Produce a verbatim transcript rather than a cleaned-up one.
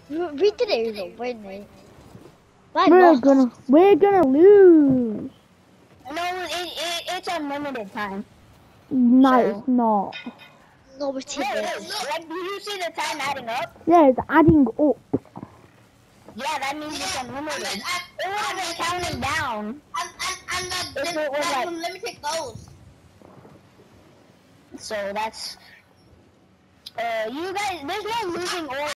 We did it even win it. But We're no. gonna, we're gonna lose. No, it, it it's unlimited time. No, So. it's not. No, it Yeah, it isn't. is. Like, do you see the time adding up? Yeah, it's adding up. Yeah, that means it's unlimited. It would have been counting down. I'm, I'm, I'm not. If it was like. Let me take those. So that's. Uh, you guys, there's no losing or.